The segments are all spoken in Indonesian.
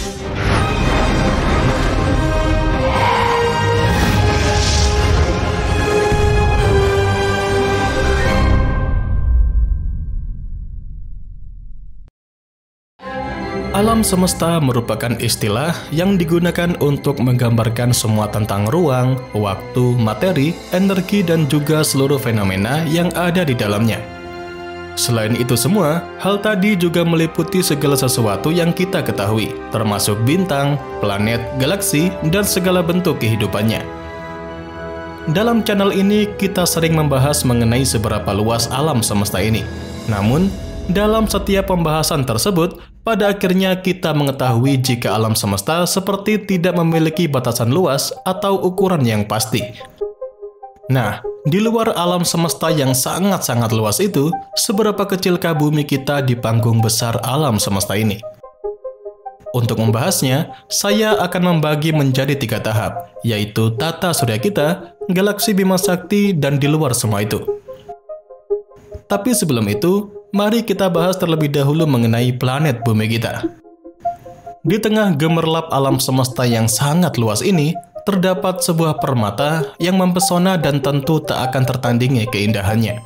Alam semesta merupakan istilah yang digunakan untuk menggambarkan semua tentang ruang, waktu, materi, energi, dan juga seluruh fenomena yang ada di dalamnya. Selain itu semua, hal tadi juga meliputi segala sesuatu yang kita ketahui, termasuk bintang, planet, galaksi, dan segala bentuk kehidupannya. Dalam channel ini, kita sering membahas mengenai seberapa luas alam semesta ini. Namun, dalam setiap pembahasan tersebut, pada akhirnya kita mengetahui jika alam semesta seperti tidak memiliki batasan luas atau ukuran yang pasti. Nah, di luar alam semesta yang sangat-sangat luas itu, seberapa kecilkah bumi kita di panggung besar alam semesta ini? Untuk membahasnya, saya akan membagi menjadi 3 tahap, yaitu tata surya kita, galaksi Bima Sakti, dan di luar semua itu. Tapi sebelum itu, mari kita bahas terlebih dahulu mengenai planet bumi kita. Di tengah gemerlap alam semesta yang sangat luas ini, terdapat sebuah permata yang mempesona dan tentu tak akan tertandingi keindahannya.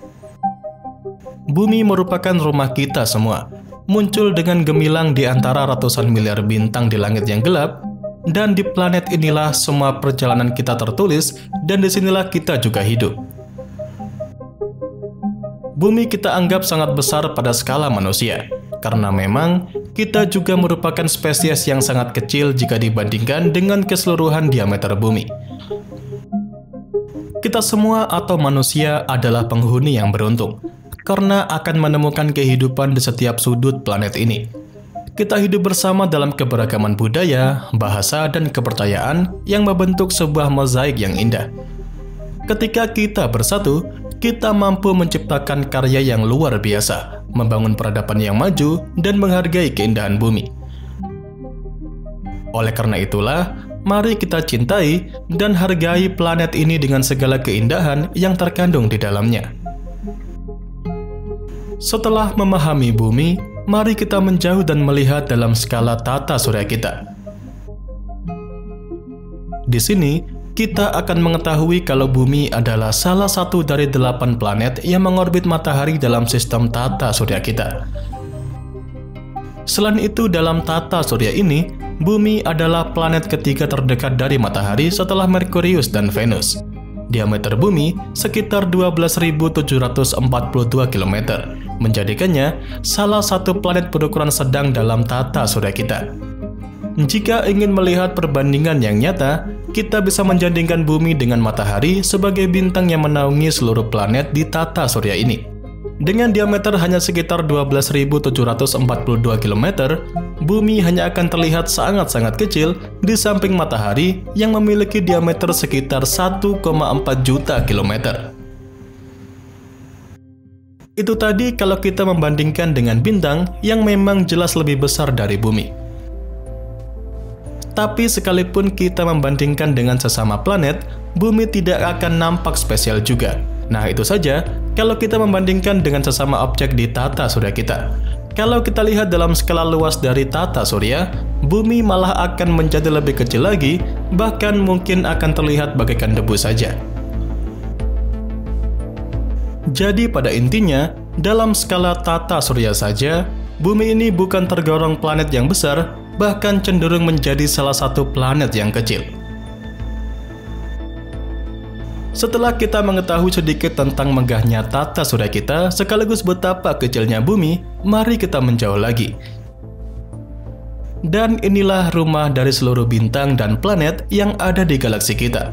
Bumi merupakan rumah kita semua, muncul dengan gemilang di antara ratusan miliar bintang di langit yang gelap, dan di planet inilah semua perjalanan kita tertulis, dan disinilah kita juga hidup. Bumi kita anggap sangat besar pada skala manusia, karena memang kita juga merupakan spesies yang sangat kecil jika dibandingkan dengan keseluruhan diameter bumi. Kita semua atau manusia adalah penghuni yang beruntung, karena akan menemukan kehidupan di setiap sudut planet ini. Kita hidup bersama dalam keberagaman budaya, bahasa, dan kepercayaan yang membentuk sebuah mozaik yang indah. Ketika kita bersatu, kita mampu menciptakan karya yang luar biasa, membangun peradaban yang maju, dan menghargai keindahan bumi. Oleh karena itulah, mari kita cintai dan hargai planet ini dengan segala keindahan yang terkandung di dalamnya. Setelah memahami bumi, mari kita menjauh dan melihat dalam skala tata surya kita. Di sini, kita akan mengetahui kalau bumi adalah salah satu dari 8 planet yang mengorbit matahari dalam sistem tata surya kita. Selain itu, dalam tata surya ini, bumi adalah planet ketiga terdekat dari matahari setelah Merkurius dan Venus. Diameter bumi sekitar 12.742 km, menjadikannya salah satu planet berukuran sedang dalam tata surya kita. Jika ingin melihat perbandingan yang nyata, kita bisa menjadikan bumi dengan matahari sebagai bintang yang menaungi seluruh planet di tata surya ini. Dengan diameter hanya sekitar 12.742 km, bumi hanya akan terlihat sangat-sangat kecil di samping matahari yang memiliki diameter sekitar 1,4 juta kilometer. Itu tadi kalau kita membandingkan dengan bintang yang memang jelas lebih besar dari bumi. Tapi sekalipun kita membandingkan dengan sesama planet, bumi tidak akan nampak spesial juga. Nah, itu saja kalau kita membandingkan dengan sesama objek di tata surya kita. Kalau kita lihat dalam skala luas dari tata surya, bumi malah akan menjadi lebih kecil lagi, bahkan mungkin akan terlihat bagaikan debu saja. Jadi pada intinya, dalam skala tata surya saja, bumi ini bukan tergolong planet yang besar, bahkan cenderung menjadi salah satu planet yang kecil. Setelah kita mengetahui sedikit tentang megahnya tata surya kita, sekaligus betapa kecilnya bumi, mari kita menjauh lagi. Dan inilah rumah dari seluruh bintang dan planet yang ada di galaksi kita.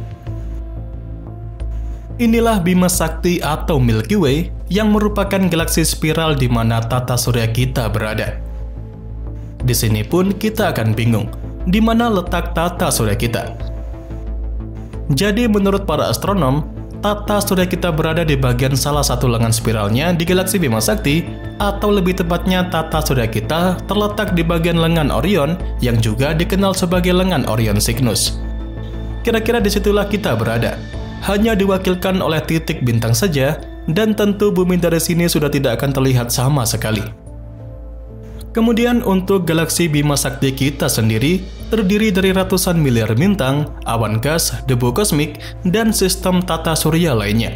Inilah Bima Sakti atau Milky Way yang merupakan galaksi spiral di mana tata surya kita berada. Di sini pun kita akan bingung, di mana letak tata surya kita. Jadi menurut para astronom, tata surya kita berada di bagian salah satu lengan spiralnya di galaksi Bima Sakti, atau lebih tepatnya tata surya kita terletak di bagian lengan Orion yang juga dikenal sebagai lengan Orion Cygnus. Kira-kira disitulah kita berada. Hanya diwakilkan oleh titik bintang saja, dan tentu bumi dari sini sudah tidak akan terlihat sama sekali. Kemudian untuk galaksi Bima Sakti kita sendiri terdiri dari ratusan miliar bintang, awan gas, debu kosmik, dan sistem tata surya lainnya.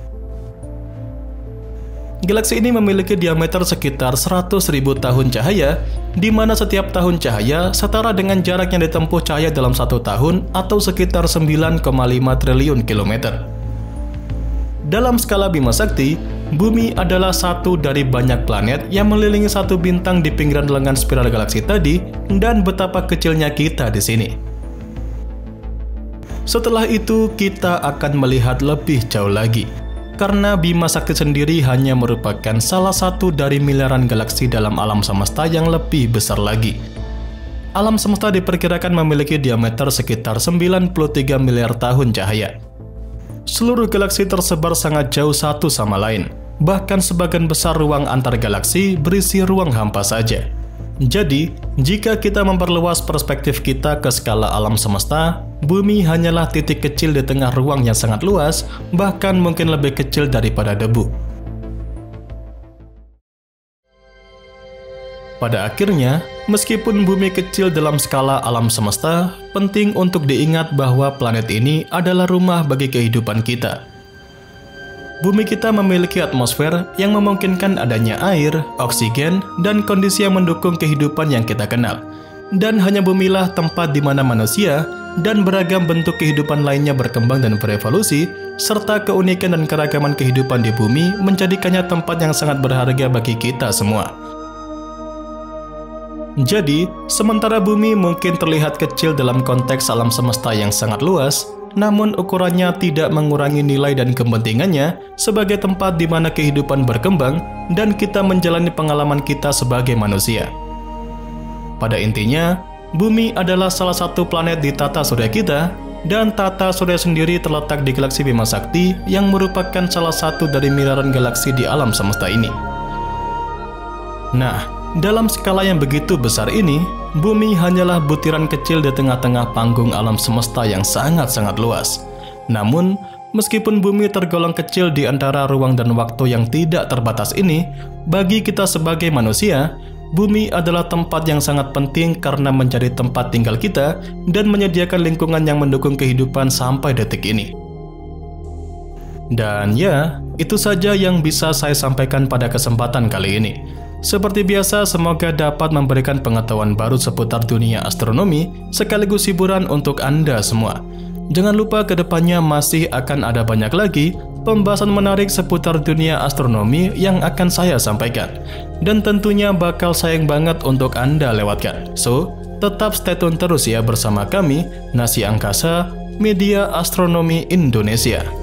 Galaksi ini memiliki diameter sekitar 100.000 tahun cahaya, di mana setiap tahun cahaya setara dengan jarak yang ditempuh cahaya dalam 1 tahun atau sekitar 9,5 triliun kilometer. Dalam skala Bima Sakti, Bumi adalah satu dari banyak planet yang mengelilingi satu bintang di pinggiran lengan spiral galaksi tadi, dan betapa kecilnya kita di sini. Setelah itu, kita akan melihat lebih jauh lagi, karena Bima Sakti sendiri hanya merupakan salah satu dari miliaran galaksi dalam alam semesta yang lebih besar lagi. Alam semesta diperkirakan memiliki diameter sekitar 93 miliar tahun cahaya. Seluruh galaksi tersebar sangat jauh satu sama lain. Bahkan sebagian besar ruang antar galaksi berisi ruang hampa saja. Jadi, jika kita memperluas perspektif kita ke skala alam semesta, Bumi hanyalah titik kecil di tengah ruang yang sangat luas, bahkan mungkin lebih kecil daripada debu. Pada akhirnya, meskipun Bumi kecil dalam skala alam semesta, penting untuk diingat bahwa planet ini adalah rumah bagi kehidupan kita. Bumi kita memiliki atmosfer yang memungkinkan adanya air, oksigen, dan kondisi yang mendukung kehidupan yang kita kenal. Dan hanya bumilah tempat di mana manusia dan beragam bentuk kehidupan lainnya berkembang dan berevolusi, serta keunikan dan keragaman kehidupan di bumi menjadikannya tempat yang sangat berharga bagi kita semua. Jadi, sementara bumi mungkin terlihat kecil dalam konteks alam semesta yang sangat luas, namun ukurannya tidak mengurangi nilai dan kepentingannya sebagai tempat di mana kehidupan berkembang dan kita menjalani pengalaman kita sebagai manusia. Pada intinya, bumi adalah salah satu planet di tata surya kita, dan tata surya sendiri terletak di galaksi Bima Sakti yang merupakan salah satu dari miliaran galaksi di alam semesta ini. Nah, dalam skala yang begitu besar ini, bumi hanyalah butiran kecil di tengah-tengah panggung alam semesta yang sangat-sangat luas. Namun, meskipun bumi tergolong kecil di antara ruang dan waktu yang tidak terbatas ini, bagi kita sebagai manusia, bumi adalah tempat yang sangat penting karena menjadi tempat tinggal kita dan menyediakan lingkungan yang mendukung kehidupan sampai detik ini. Dan ya, itu saja yang bisa saya sampaikan pada kesempatan kali ini. Seperti biasa, semoga dapat memberikan pengetahuan baru seputar dunia astronomi, sekaligus hiburan untuk Anda semua. Jangan lupa kedepannya masih akan ada banyak lagi pembahasan menarik seputar dunia astronomi yang akan saya sampaikan. Dan tentunya bakal sayang banget untuk Anda lewatkan. So, tetap stay tune terus ya bersama kami, Nasi Angkasa, Media Astronomi Indonesia.